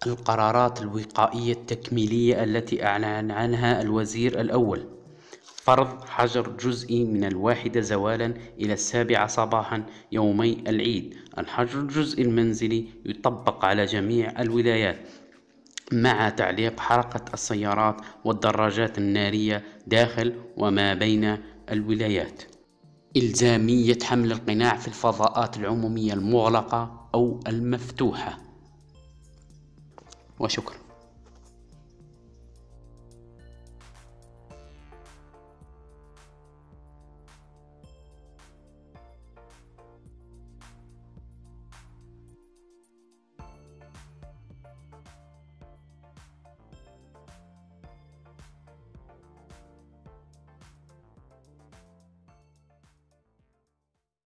القرارات الوقائية التكميلية التي أعلن عنها الوزير الأول: فرض حجر جزئي من 1 زوالا إلى 7 صباحا يومي العيد. الحجر الجزئي المنزلي يطبق على جميع الولايات، مع تعليق حركة السيارات والدراجات النارية داخل وما بين الولايات. إلزامية حمل القناع في الفضاءات العمومية المغلقة أو المفتوحة. وشكرا.